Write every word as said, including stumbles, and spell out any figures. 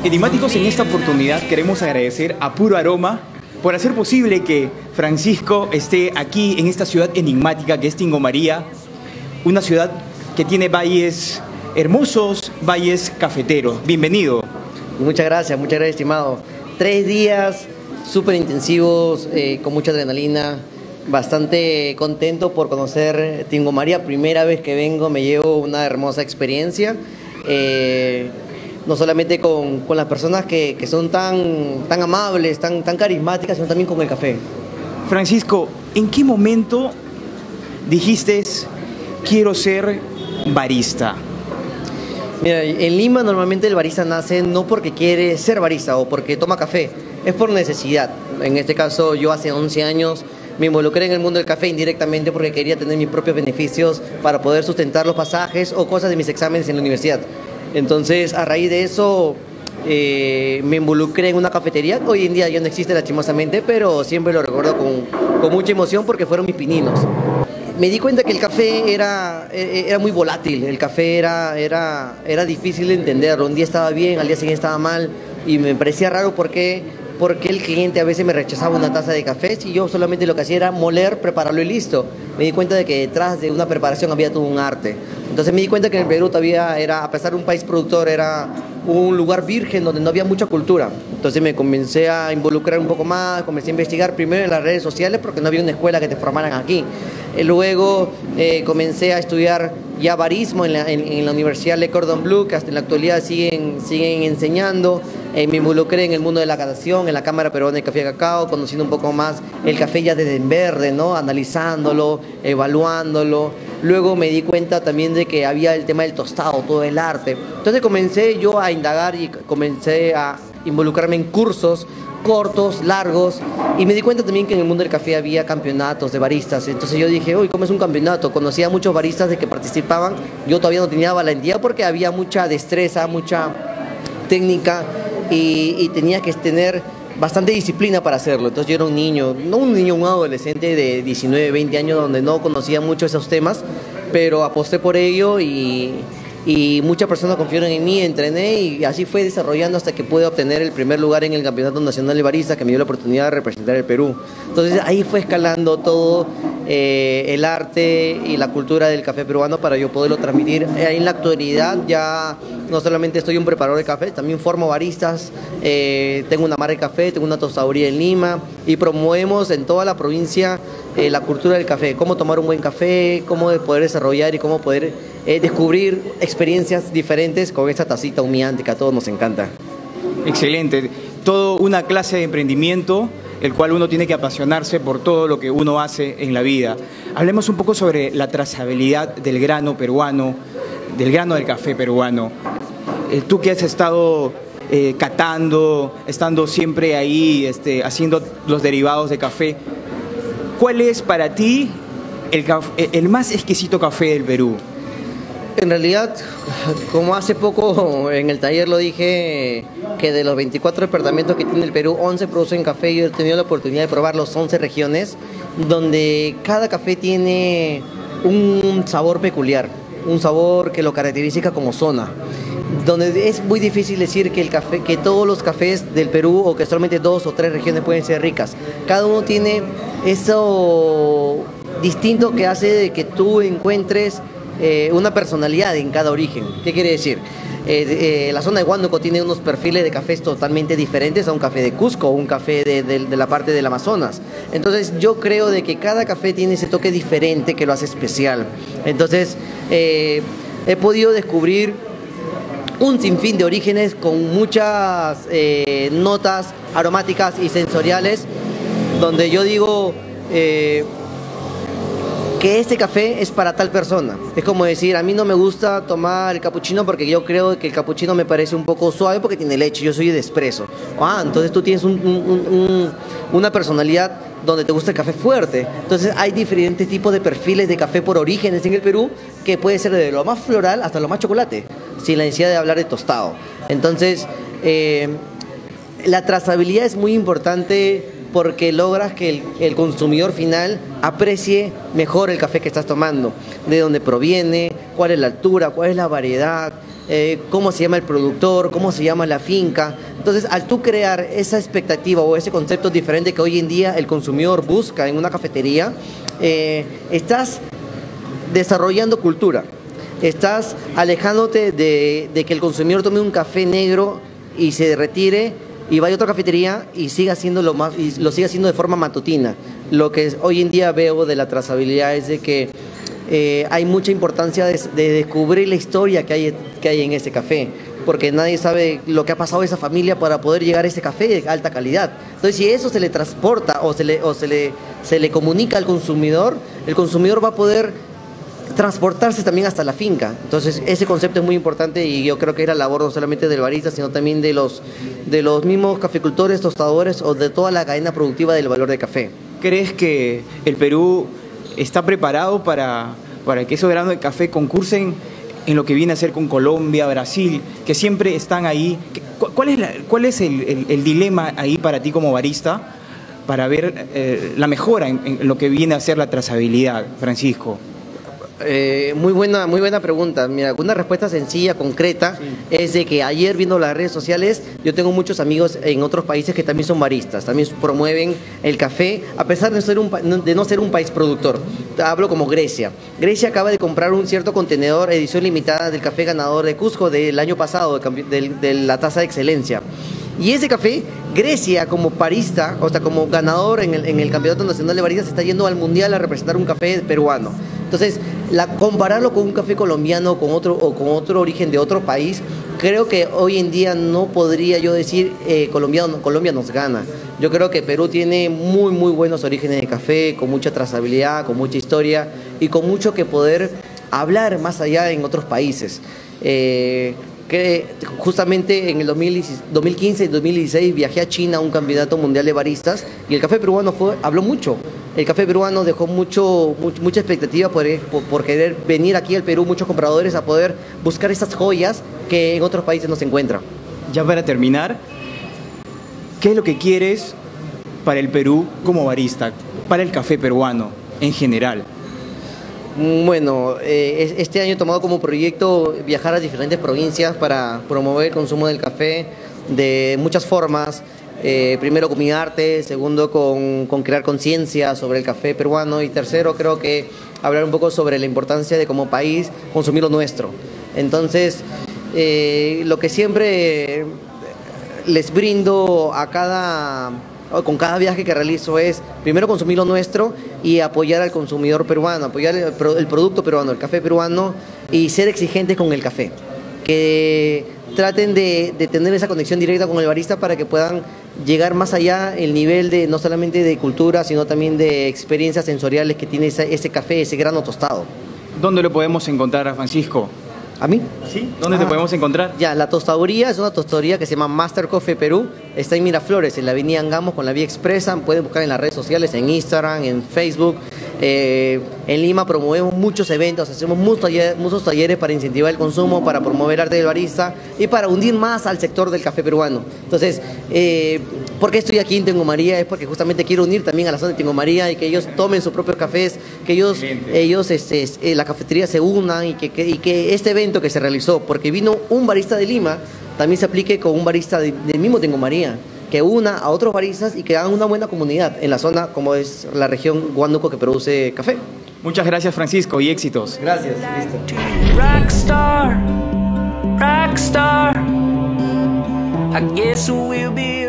Enigmáticos, en esta oportunidad queremos agradecer a Puro Aroma por hacer posible que Francisco esté aquí en esta ciudad enigmática que es Tingo María, una ciudad que tiene valles hermosos, valles cafeteros. Bienvenido. Muchas gracias, muchas gracias, estimado. Tres días súper intensivos, eh, con mucha adrenalina, bastante contento por conocer Tingo María. Primera vez que vengo, me llevo una hermosa experiencia. Eh, no solamente con, con las personas que, que son tan, tan amables, tan, tan carismáticas, sino también con el café. Francisco, ¿en qué momento dijiste quiero ser barista? Mira, en Lima normalmente el barista nace no porque quiere ser barista o porque toma café, es por necesidad. En este caso, yo hace once años me involucré en el mundo del café indirectamente porque quería tener mis propios beneficios para poder sustentar los pasajes o cosas de mis exámenes en la universidad. Entonces, a raíz de eso, eh, me involucré en una cafetería. Hoy en día ya no existe lastimosamente, pero siempre lo recuerdo con, con mucha emoción porque fueron mis pininos. Me di cuenta que el café era, era muy volátil, el café era, era, era difícil de entenderlo. Un día estaba bien, al día siguiente estaba mal y me parecía raro porque, porque el cliente a veces me rechazaba una taza de café si yo solamente lo que hacía era moler, prepararlo y listo. Me di cuenta de que detrás de una preparación había todo un arte. Entonces me di cuenta que en el Perú todavía era, a pesar de un país productor, era un lugar virgen donde no había mucha cultura. Entonces me comencé a involucrar un poco más, comencé a investigar primero en las redes sociales porque no había una escuela que te formaran aquí. Luego eh, comencé a estudiar ya barismo en la, en, en la Universidad Le Cordon Bleu, que hasta en la actualidad siguen, siguen enseñando. Eh, me involucré en el mundo de la catación, en la Cámara Peruana de Café y Cacao, conociendo un poco más el café ya desde en verde, ¿no? Analizándolo, evaluándolo. Luego me di cuenta también de que había el tema del tostado, todo el arte. Entonces comencé yo a indagar y comencé a involucrarme en cursos cortos, largos, y me di cuenta también que en el mundo del café había campeonatos de baristas. Entonces yo dije, uy, ¿cómo es un campeonato? Conocía a muchos baristas de que participaban, yo todavía no tenía valentía porque había mucha destreza, mucha técnica y, y tenía que tener bastante disciplina para hacerlo. Entonces yo era un niño, no un niño, un adolescente de diecinueve, veinte años donde no conocía mucho esos temas, pero aposté por ello y... y muchas personas confiaron en mí, entrené y así fue desarrollando hasta que pude obtener el primer lugar en el Campeonato Nacional de Baristas que me dio la oportunidad de representar el Perú. Entonces ahí fue escalando todo eh, el arte y la cultura del café peruano para yo poderlo transmitir. En la actualidad ya no solamente estoy un preparador de café, también formo baristas, eh, tengo una marca de café, tengo una tostaduría en Lima y promovemos en toda la provincia eh, la cultura del café, cómo tomar un buen café, cómo poder desarrollar y cómo poder eh, descubrir experiencias diferentes con esta tacita humeante que a todos nos encanta. Excelente, todo una clase de emprendimiento el cual uno tiene que apasionarse por todo lo que uno hace en la vida. Hablemos un poco sobre la trazabilidad del grano peruano, del grano del café peruano. Eh, tú que has estado eh, catando, estando siempre ahí este, haciendo los derivados de café, ¿cuál es para ti el, el más exquisito café del Perú? En realidad, como hace poco en el taller lo dije, que de los veinticuatro departamentos que tiene el Perú, once producen café. Yo he tenido la oportunidad de probar los once regiones, donde cada café tiene un sabor peculiar, un sabor que lo caracteriza como zona, donde es muy difícil decir que, el café, que todos los cafés del Perú o que solamente dos o tres regiones pueden ser ricas. Cada uno tiene eso distinto que hace de que tú encuentres Eh, una personalidad en cada origen. ¿Qué quiere decir? Eh, eh, la zona de Huánuco tiene unos perfiles de cafés totalmente diferentes a un café de Cusco o un café de, de, de la parte del Amazonas. Entonces yo creo de que cada café tiene ese toque diferente que lo hace especial. Entonces eh, he podido descubrir un sinfín de orígenes con muchas eh, notas aromáticas y sensoriales, donde yo digo eh, que este café es para tal persona. Es como decir, a mí no me gusta tomar el capuchino porque yo creo que el capuchino me parece un poco suave porque tiene leche, yo soy de espresso. Ah, entonces tú tienes un, un, un, una personalidad donde te gusta el café fuerte. Entonces hay diferentes tipos de perfiles de café por orígenes en el Perú, que puede ser de lo más floral hasta lo más chocolate, sin la necesidad de hablar de tostado. Entonces, eh, la trazabilidad es muy importante porque logras que el, el consumidor final aprecie mejor el café que estás tomando, de dónde proviene, cuál es la altura, cuál es la variedad, eh, cómo se llama el productor, cómo se llama la finca. Entonces, al tú crear esa expectativa o ese concepto diferente que hoy en día el consumidor busca en una cafetería, eh, estás desarrollando cultura, estás alejándote de, de que el consumidor tome un café negro y se retire y vaya a otra cafetería y siga haciendo lo más, y lo siga haciendo de forma matutina. Lo que es, hoy en día veo de la trazabilidad es de que eh, hay mucha importancia de, de descubrir la historia que hay, que hay en ese café, porque nadie sabe lo que ha pasado a esa familia para poder llegar a ese café de alta calidad. Entonces, si eso se le transporta o se le, o se le, se le comunica al consumidor, el consumidor va a poder transportarse también hasta la finca. Entonces, ese concepto es muy importante y yo creo que era labor no solamente del barista, sino también de los, de los mismos caficultores, tostadores o de toda la cadena productiva del valor de café. ¿Crees que el Perú está preparado para, para que esos granos de café concursen en lo que viene a ser con Colombia, Brasil, que siempre están ahí? ¿Cuál es, la, cuál es el, el, el dilema ahí para ti como barista para ver eh, la mejora en, en lo que viene a ser la trazabilidad, Francisco? Eh, muy buena, muy buena pregunta. Mira, una respuesta sencilla, concreta, sí. Es de que ayer viendo las redes sociales, yo tengo muchos amigos en otros países que también son baristas, también promueven el café, a pesar de, ser un, de no ser un país productor. Hablo como Grecia. Grecia acaba de comprar un cierto contenedor, edición limitada del café ganador de Cusco del año pasado, de, de, de la tasa de excelencia. Y ese café, Grecia como barista, o sea, como ganador en el, en el Campeonato Nacional de Baristas, está yendo al Mundial a representar un café peruano. Entonces, la, compararlo con un café colombiano con otro, o con otro origen de otro país, creo que hoy en día no podría yo decir eh, colombiano, Colombia nos gana. Yo creo que Perú tiene muy, muy buenos orígenes de café, con mucha trazabilidad, con mucha historia y con mucho que poder hablar más allá en otros países. Eh, que justamente en el dos mil quince y dos mil dieciséis viajé a China a un campeonato mundial de baristas y el café peruano fue, habló mucho. El café peruano dejó mucho, mucho mucha expectativa por, por, por querer venir aquí al Perú, muchos compradores a poder buscar estas joyas que en otros países no se encuentran. Ya para terminar, ¿qué es lo que quieres para el Perú como barista, para el café peruano en general? Bueno, eh, este año he tomado como proyecto viajar a diferentes provincias para promover el consumo del café de muchas formas. Eh, primero con mi arte, segundo con, con crear conciencia sobre el café peruano y tercero creo que hablar un poco sobre la importancia de como país consumir lo nuestro. Entonces, eh, lo que siempre les brindo a cada... con cada viaje que realizo es primero consumir lo nuestro y apoyar al consumidor peruano, apoyar el, el producto peruano, el café peruano y ser exigentes con el café. Que traten de, de tener esa conexión directa con el barista para que puedan llegar más allá el nivel de no solamente de cultura, sino también de experiencias sensoriales que tiene ese, ese café, ese grano tostado. ¿Dónde lo podemos encontrar, Francisco? ¿A mí? Sí. ¿Dónde ah, te podemos encontrar? Ya, la tostaduría es una tostaduría que se llama Master Coffee Perú. Está en Miraflores, en la avenida Angamos con la vía expresa. Pueden buscar en las redes sociales, en Instagram, en Facebook. Eh, en Lima promovemos muchos eventos, hacemos muchos talleres, muchos talleres para incentivar el consumo, para promover arte del barista y para hundir más al sector del café peruano. Entonces, eh, ¿por qué estoy aquí en Tingo María? Es porque justamente quiero unir también a la zona de Tingo María y que ellos tomen sus propios cafés, que ellos, ellos este, eh, la cafetería se unan y que, que, y que este evento que se realizó, porque vino un barista de Lima, también se aplique con un barista de, del mismo Tingo María, que una a otros baristas y que hagan una buena comunidad en la zona como es la región Huánuco que produce café. Muchas gracias, Francisco, y éxitos. Gracias. Listo. Rockstar, rockstar, I guess we'll be